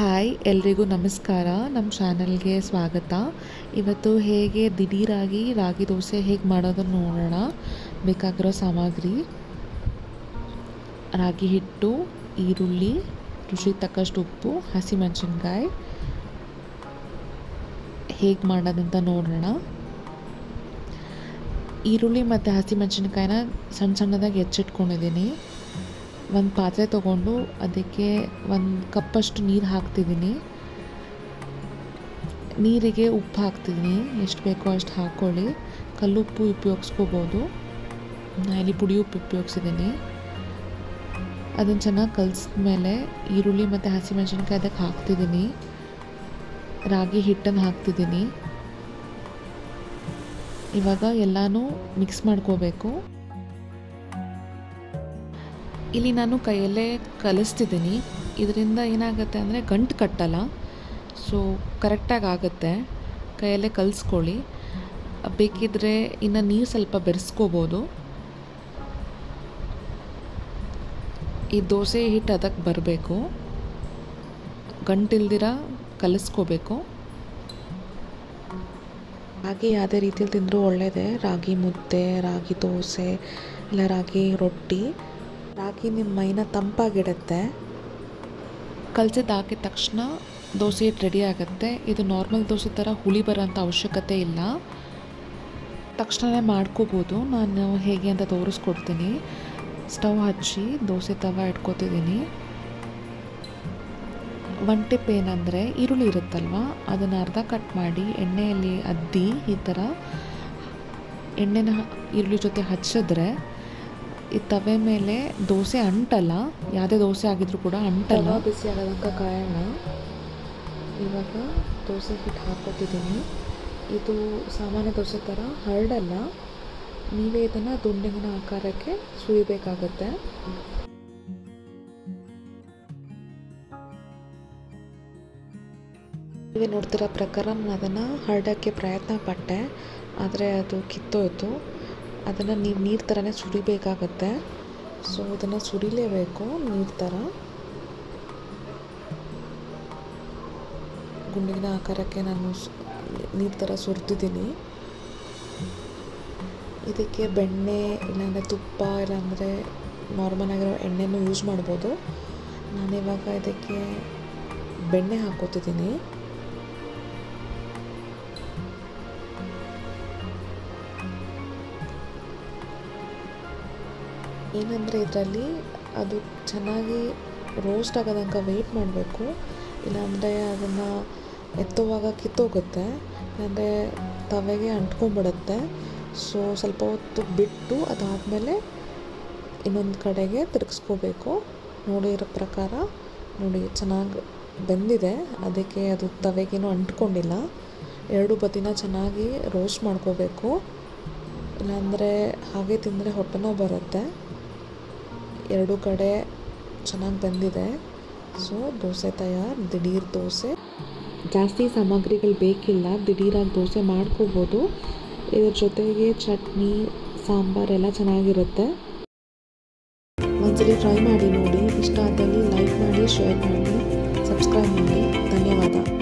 Hi ಎಲ್ರಿಗೂ ನಮಸ್ಕಾರ. ನಮ್ಮ ಚಾನಲ್ಗೆ ಸ್ವಾಗತ. ಇವತ್ತು ಹೇಗೆ ದಿಢೀರಾಗಿ ರಾಗಿ ದೋಸೆ ಹೇಗೆ ಮಾಡೋದನ್ನು ನೋಡೋಣ. ಬೇಕಾಗಿರೋ ಸಾಮಗ್ರಿ: ರಾಗಿ ಹಿಟ್ಟು, ಈರುಳ್ಳಿ, ರುಚಿಗೆ ತಕ್ಕಷ್ಟು ಉಪ್ಪು, ಹಸಿಮೆಣಸಿನ್ಕಾಯಿ. ಹೇಗೆ ಮಾಡೋದಂತ ನೋಡೋಣ. ಈರುಳ್ಳಿ ಮತ್ತು ಹಸಿಮೆಣಸಿನ್ಕಾಯಿನ ಸಣ್ಣ ಸಣ್ಣದಾಗಿ ಹೆಚ್ಚಿಟ್ಕೊಂಡಿದ್ದೀನಿ. ಒಂದು ಪಾತ್ರೆ ತೊಗೊಂಡು ಅದಕ್ಕೆ ಒಂದು ಕಪ್ಪಷ್ಟು ನೀರು ಹಾಕ್ತಿದ್ದೀನಿ. ನೀರಿಗೆ ಉಪ್ಪು ಹಾಕ್ತಿದ್ದೀನಿ. ಎಷ್ಟು ಬೇಕೋ ಅಷ್ಟು ಹಾಕ್ಕೊಳ್ಳಿ. ಕಲ್ಲುಪ್ಪು ಉಪಯೋಗಿಸ್ಕೋಬೋದು. ನಾನು ಇಲ್ಲಿ ಪುಡಿ ಉಪ್ಪು ಉಪಯೋಗಿಸಿದ್ದೀನಿ. ಅದನ್ನು ಚೆನ್ನಾಗಿ ಕಲಿಸಿದ್ಮೇಲೆ ಈರುಳ್ಳಿ ಮತ್ತು ಹಸಿಮೆಣಸಿನ್ಕಾಯಿ ಅದಕ್ಕೆ ಹಾಕ್ತಿದ್ದೀನಿ. ರಾಗಿ ಹಿಟ್ಟನ್ನು ಹಾಕ್ತಿದ್ದೀನಿ. ಇವಾಗ ಎಲ್ಲನೂ ಮಿಕ್ಸ್ ಮಾಡ್ಕೋಬೇಕು. ಇಲ್ಲಿ ನಾನು ಕೈಯಲ್ಲೇ ಕಲಿಸ್ತಿದ್ದೀನಿ. ಇದರಿಂದ ಏನಾಗುತ್ತೆ ಅಂದರೆ ಗಂಟು ಕಟ್ಟಲ್ಲ. ಸೊ ಕರೆಕ್ಟಾಗಿ ಆಗುತ್ತೆ. ಕೈಯಲ್ಲೇ ಕಲಿಸ್ಕೊಳ್ಳಿ. ಬೇಕಿದ್ದರೆ ಇನ್ನು ನೀರು ಸ್ವಲ್ಪ ಬೆರೆಸ್ಕೋಬೋದು. ಈ ದೋಸೆ ಹಿಟ್ಟು ಅದಕ್ಕೆ ಬರಬೇಕು. ಗಂಟಿಲ್ದಿರ ಕಲಿಸ್ಕೋಬೇಕು. ರಾಗಿ ಯಾವುದೇ ರೀತಿಯಲ್ಲಿ ತಿಂದರೂ ಒಳ್ಳೆಯದೇ. ರಾಗಿ ಮುದ್ದೆ, ರಾಗಿ ದೋಸೆ, ಇಲ್ಲ ರಾಗಿ ರೊಟ್ಟಿ. ರಾಗಿ ನಿಮ್ಮ ಮೈನ ತಂಪಾಗಿಡುತ್ತೆ. ಕಲಸಿದ್ದು ಹಾಕಿದ ತಕ್ಷಣ ದೋಸೆ ಹಿಟ್ಟು ರೆಡಿ ಆಗುತ್ತೆ. ಇದು ನಾರ್ಮಲ್ ದೋಸೆ ಥರ ಹುಳಿ ಬರೋಂಥ ಅವಶ್ಯಕತೆ ಇಲ್ಲ. ತಕ್ಷಣ ಮಾಡ್ಕೋಬೋದು. ನಾನು ಹೇಗೆ ಅಂತ ತೋರಿಸ್ಕೊಡ್ತೀನಿ. ಸ್ಟವ್ ಹಚ್ಚಿ ದೋಸೆ ತವ ಇಟ್ಕೋತಿದ್ದೀನಿ. ಒನ್ ಟಿಪ್ ಏನಂದರೆ, ಈರುಳ್ಳಿ ಇರುತ್ತಲ್ವ, ಅದನ್ನು ಅರ್ಧ ಕಟ್ ಮಾಡಿ ಎಣ್ಣೆಯಲ್ಲಿ ಅದ್ದಿ ಈ ಥರ ಎಣ್ಣೆನ ಈರುಳ್ಳಿ ಜೊತೆ ಹಚ್ಚಿದ್ರೆ ಈ ತವೆ ಮೇಲೆ ದೋಸೆ ಅಂಟಲ್ಲ. ಯಾವುದೇ ದೋಸೆ ಆಗಿದ್ರೂ ಕೂಡ ಅಂಟಲ್ಲ. ಬಿಸಿ ಆಗೋದಕ್ಕೆ ಕಾರಣ. ಇವಾಗ ದೋಸೆ ಹಿಟ್ಟು ಹಾಕ್ಕೊತಿದ್ದೀನಿ. ಇದು ಸಾಮಾನ್ಯ ದೋಸೆ ಥರ ಹರಡಲ್ಲ. ನೀವೇ ಇದನ್ನು ದುಂಡಿನ ಆಕಾರಕ್ಕೆ ಸುರಿಬೇಕಾಗತ್ತೆ. ನೀವೇ ನೋಡ್ತಿರೋ ಪ್ರಕಾರ ನಾನು ಅದನ್ನು ಹರಡೋಕ್ಕೆ ಪ್ರಯತ್ನ ಪಟ್ಟೆ, ಆದರೆ ಅದು ಕಿತ್ತೋಯ್ತು. ಅದನ್ನು ನೀವು ನೀರು ಥರನೇ ಸುರಿಬೇಕಾಗತ್ತೆ. ಸೊ ಇದನ್ನು ಸುರಿಲೇಬೇಕು ನೀರು ಥರ. ಗುಂಡಿನ ಆಕಾರಕ್ಕೆ ನಾನು ನೀರು ಥರ ಸುರಿದಿದ್ದೀನಿ. ಇದಕ್ಕೆ ಬೆಣ್ಣೆ ಇಲ್ಲಾಂದರೆ ತುಪ್ಪ ಇಲ್ಲಾಂದರೆ ನಾರ್ಮಲ್ ಆಗಿರೋ ಎಣ್ಣೆನೂ ಯೂಸ್ ಮಾಡ್ಬೋದು. ನಾನಿವಾಗ ಇದಕ್ಕೆ ಬೆಣ್ಣೆ ಹಾಕ್ಕೋತಿದ್ದೀನಿ. ಏನಂದರೆ ಇದರಲ್ಲಿ ಅದು ಚೆನ್ನಾಗಿ ರೋಸ್ಟ್ ಆಗೋದಂಗೆ ವೆಯ್ಟ್ ಮಾಡಬೇಕು. ಇಲ್ಲಾಂದರೆ ಅದನ್ನು ಎತ್ತುವಾಗ ಕಿತ್ತೋಗುತ್ತೆ, ಇಲ್ಲಾಂದರೆ ತವೆಗೆ ಅಂಟ್ಕೊಂಡ್ಬಿಡುತ್ತೆ. ಸೊ ಸ್ವಲ್ಪ ಹೊತ್ತು ಬಿಟ್ಟು ಅದಾದಮೇಲೆ ಇನ್ನೊಂದು ಕಡೆಗೆ ತಿರುಗಿಸ್ಕೋಬೇಕು. ನೋಡಿರೋ ಪ್ರಕಾರ ನೋಡಿ ಚೆನ್ನಾಗಿ ಬೆಂದಿದೆ. ಅದಕ್ಕೆ ಅದು ತವೆಗೇನು ಅಂಟ್ಕೊಂಡಿಲ್ಲ. ಎರಡು ಬದಿನ ಚೆನ್ನಾಗಿ ರೋಸ್ಟ್ ಮಾಡ್ಕೋಬೇಕು. ಇಲ್ಲಾಂದರೆ ಹಾಗೆ ತಿಂದರೆ ಹೊಟ್ಟೆ ನೋವು ಬರುತ್ತೆ. ಎರಡು ಕಡೆ ಚೆನ್ನಾಗಿ ಬಂದಿದೆ. ಸೊ ದೋಸೆ ತಯಾರು. ದಿಢೀರ್ ದೋಸೆ. ಜಾಸ್ತಿ ಸಾಮಗ್ರಿಗಳು ಬೇಕಿಲ್ಲ. ದಿಢೀರಾಗಿ ದೋಸೆ ಮಾಡ್ಕೋಬೋದು. ಇದ್ರ ಜೊತೆಗೆ ಚಟ್ನಿ, ಸಾಂಬಾರೆಲ್ಲ ಚೆನ್ನಾಗಿರುತ್ತೆ. ಒಂದ್ಸಲಿ ಟ್ರೈ ಮಾಡಿ ನೋಡಿ. ಇಷ್ಟ ಆದಲ್ಲಿ ಲೈಕ್ ಮಾಡಿ, ಶೇರ್ ಮಾಡಿ, ಸಬ್ಸ್ಕ್ರೈಬ್ ಮಾಡಿ. ಧನ್ಯವಾದ.